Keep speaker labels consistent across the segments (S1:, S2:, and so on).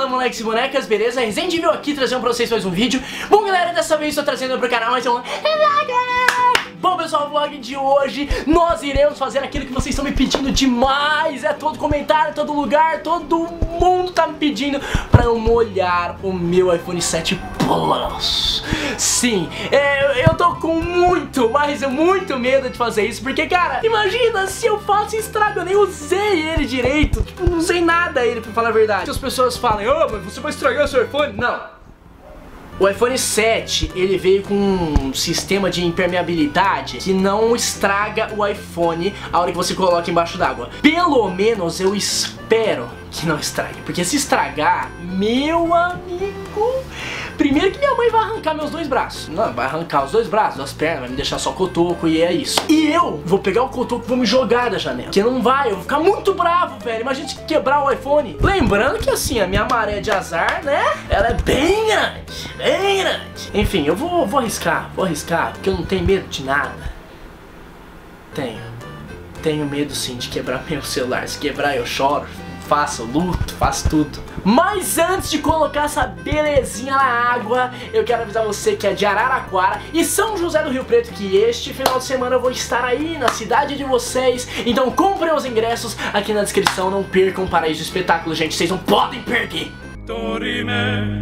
S1: moleques e bonecas, beleza? Resident Evil aqui trazendo pra vocês mais um vídeo. Bom galera, dessa vez estou trazendo pro canal mais um... Bom pessoal, o vlog de hoje nós iremos fazer aquilo que vocês estão me pedindo demais. É todo comentário, todo lugar, todo mundo tá me pedindo pra eu molhar o meu iPhone 7 Plus. Sim, eu tô com muito medo de fazer isso. Porque cara, imagina se eu faço e estrago. Eu nem usei ele direito, tipo, não usei nada ele, pra falar a verdade. Se as pessoas falam, mas você vai estragar seu iPhone. Não. O iPhone 7, ele veio com um sistema de impermeabilidade que não estraga o iPhone a hora que você coloca embaixo d'água. Pelo menos eu espero que não estrague, porque se estragar, meu amigo... Primeiro que minha mãe vai arrancar meus dois braços. Não, vai arrancar os dois braços, as pernas, vai me deixar só cotoco e é isso. E eu vou pegar o cotoco e vou me jogar da janela. Porque não vai, eu vou ficar muito bravo, velho. Imagina se quebrar o iPhone. Lembrando que assim, a minha maré de azar, né? Ela é bem grande, bem grande. Enfim, eu vou arriscar, porque eu não tenho medo de nada. Tenho medo sim de quebrar meu celular. Se quebrar eu choro, faço luto, faço tudo. Mas antes de colocar essa belezinha na água, eu quero avisar você que é de Araraquara e São José do Rio Preto que este final de semana eu vou estar aí na cidade de vocês. Então comprem os ingressos aqui na descrição, não percam o Paraíso Espetáculo, gente, vocês não podem perder. Dorime,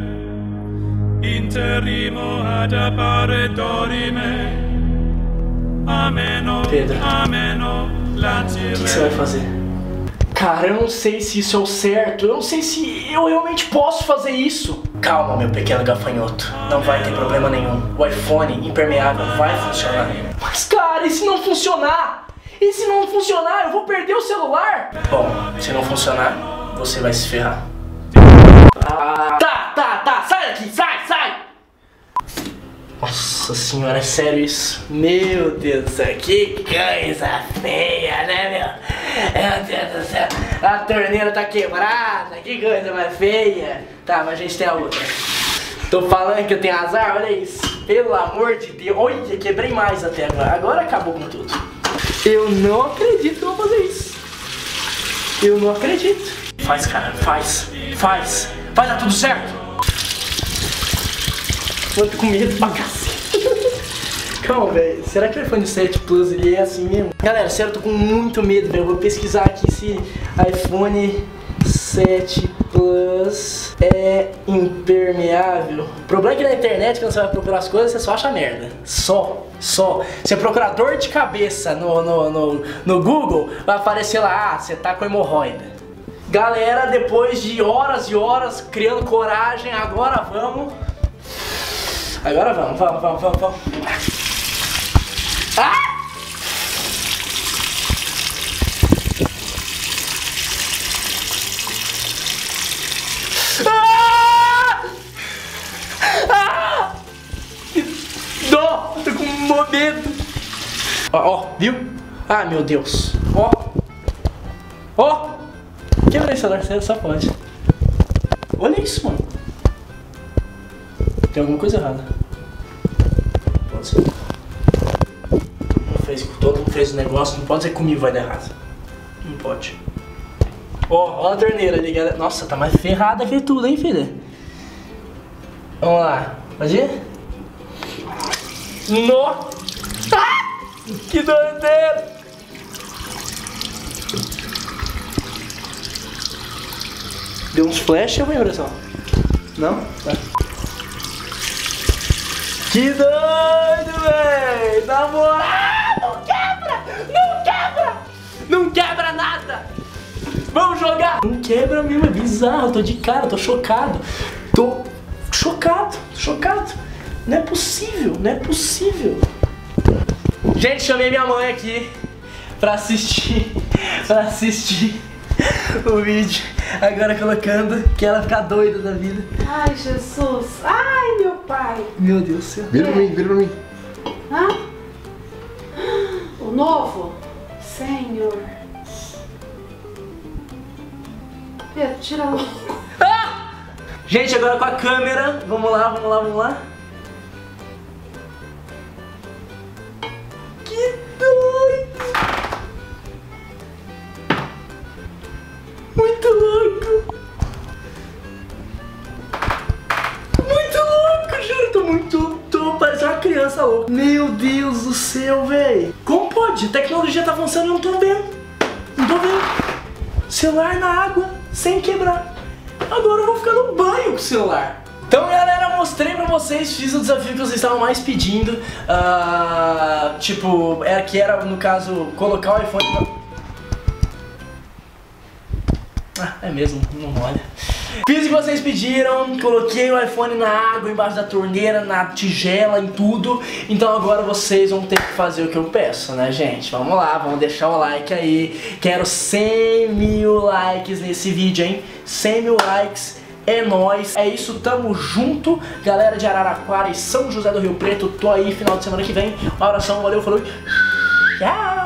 S1: interimo ad appare dorime. Pedro, o que você vai fazer? Cara, eu não sei se isso é o certo, eu não sei se eu realmente posso fazer isso. Calma, meu pequeno gafanhoto, não vai ter problema nenhum. O iPhone impermeável vai funcionar. Mas cara, e se não funcionar? E se não funcionar, eu vou perder o celular? Bom, se não funcionar, você vai se ferrar. Tá, sai daqui, sai! Nossa senhora, é sério isso? Meu Deus do céu, que coisa feia, né, meu? Meu Deus do céu, a torneira tá quebrada, que coisa mais feia. Tá, mas a gente tem a outra. Tô falando que eu tenho azar, olha isso. Pelo amor de Deus, olha, quebrei mais até agora. Agora acabou com tudo. Eu não acredito que eu vou fazer isso. Eu não acredito. Faz, cara, faz, vai dar tudo certo. Eu tô com medo pra cacete. Calma, velho. Será que o iPhone 7 Plus ele é assim mesmo? Galera, sério, eu tô com muito medo, velho. Eu vou pesquisar aqui se iPhone 7 Plus é impermeável. O problema é que na internet, quando você vai procurar as coisas, você só acha merda. Só. Você procurar dor de cabeça no Google, vai aparecer lá, você tá com hemorroida. Galera, depois de horas e horas criando coragem, agora vamos. Vamos. Ah! Que dó! Tô com medo. Ó, viu? Ah, meu Deus. Ó. Quebrei esse celular, só pode. Olha isso, mano. Tem alguma coisa errada. Pode ser. Todo mundo fez o negócio, não pode dizer que comigo vai dar errado. Não pode. Ó a torneira ali, galera. Nossa, tá mais ferrada que tudo, hein, filha? Vamos lá. Pode ir? Que doideira! Deu uns flash ou foi impressão? Não? Tá. Que doido, véi! Na moral! Não quebra nada! Vamos jogar! Não quebra mesmo, é bizarro, eu tô de cara, tô chocado. Tô chocado. Não é possível. Gente, chamei minha mãe aqui pra assistir o vídeo. Agora colocando que ela fica doida da vida.
S2: Ai, Jesus. Ai, meu pai.
S1: Meu Deus do céu.
S3: Vira pra mim.
S2: Hã? O novo? Senhor. Pedro, tira logo.
S1: Gente, agora com a câmera. Vamos lá. Que doido. Muito louco. tá louco. Meu Deus do céu, velho. Como pode? A tecnologia tá avançando e eu não tô vendo. Não tô vendo. Celular na água, sem quebrar. Agora eu vou ficar no banho com o celular. Então, galera, mostrei pra vocês, fiz o desafio que vocês estavam mais pedindo. Tipo, que era, no caso, colocar o iPhone... É mesmo, não molha. Fiz o que vocês pediram, coloquei o iPhone na água, embaixo da torneira, na tigela, em tudo. Então agora vocês vão ter que fazer o que eu peço, né, gente? Vamos lá, vamos deixar o like aí. Quero 100 mil likes nesse vídeo, hein? 100 mil likes, é nóis. É isso, tamo junto. Galera de Araraquara e São José do Rio Preto, tô aí final de semana que vem. Um abração, valeu, falou. Tchau!